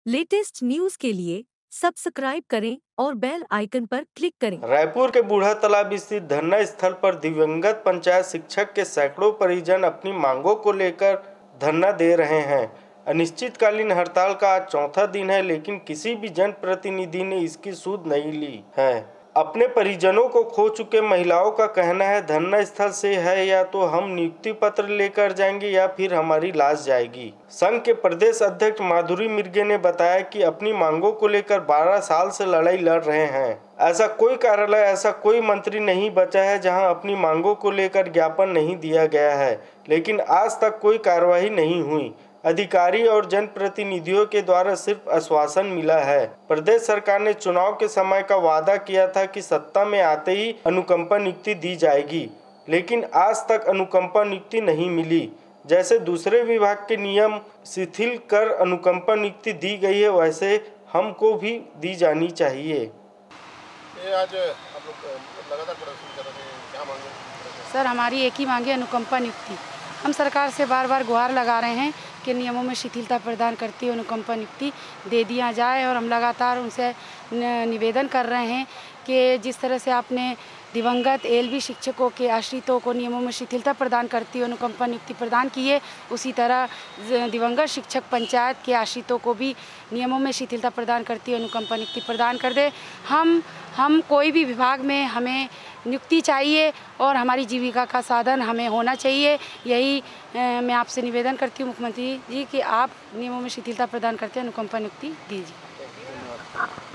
Latest news के लिए subscribe करें और बेल आइकन पर क्लिक करें। रायपुर के बूढ़ा तालाब स्थित धरना स्थल पर दिवंगत पंचायत शिक्षक के सैकड़ों परिजन अपनी मांगों को लेकर धरना दे रहे हैं। अनिश्चितकालीन हड़ताल का आज चौथा दिन है, लेकिन किसी भी जनप्रतिनिधि ने इसकी सूद नहीं ली है। अपने परिजनों को खो चुके महिलाओं का कहना है, धरना स्थल से है या तो हम नियुक्ति पत्र लेकर जाएंगे या फिर हमारी लाश जाएगी। संघ के प्रदेश अध्यक्ष माधुरी मिर्गे ने बताया कि अपनी मांगों को लेकर 12 साल से लड़ाई लड़ रहे हैं। ऐसा कोई कार्यालय, ऐसा कोई मंत्री नहीं बचा है जहां अपनी मांगों को लेकर ज्ञापन नहीं दिया गया है, लेकिन आज तक कोई कार्रवाई नहीं हुई। अधिकारी और जनप्रतिनिधियों के द्वारा सिर्फ आश्वासन मिला है। प्रदेश सरकार ने चुनाव के समय का वादा किया था कि सत्ता में आते ही अनुकंपा नियुक्ति दी जाएगी, लेकिन आज तक अनुकंपा नियुक्ति नहीं मिली। जैसे दूसरे विभाग के नियम शिथिल कर अनुकंपा नियुक्ति दी गई है, वैसे हमको भी दी जानी चाहिए। ये आज आप लोग लगातार प्रदर्शन कर रहे हैं, क्या मांगे? सर, हमारी एक ही मांगे अनुकंपा नियुक्ति। हम सरकार से बार बार गुहार लगा रहे हैं कि नियमों में शिथिलता प्रदान करती है, अनुकंपा नियुक्ति दे दिया जाए, और हम लगातार उनसे निवेदन कर रहे हैं कि जिस तरह से आपने दिवंगत एलबी शिक्षकों के आश्रितों को नियमों में शिथिलता प्रदान करती है, अनुकंपा नियुक्ति प्रदान की है, उसी तरह दिवंगत शिक्षक पंचायत के आश्रितों को भी नियमों में शिथिलता प्रदान करती है, अनुकंपा नियुक्ति प्रदान कर दे। हम कोई भी विभाग में हमें नियुक्ति चाहिए और हमारी जीविका का साधन हमें होना चाहिए। यही मैं आपसे निवेदन करती हूँ मुख्यमंत्री जी कि आप नियमों में शिथिलता प्रदान करते हैं, अनुकंपा नियुक्ति दीजिए।